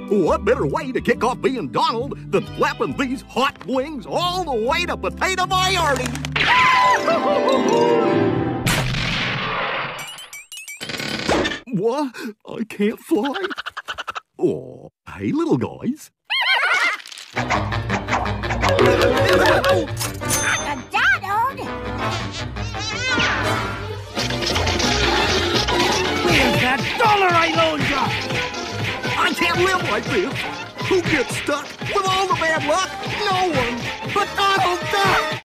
What better way to kick off being Donald than flapping these hot wings all the way to Potato Maiorty? What? I can't fly? Oh, hey, little guys. Donald! Where's that dollar I loaned you? I can't live like this. Who gets stuck with all the bad luck? No one but Donald Duck.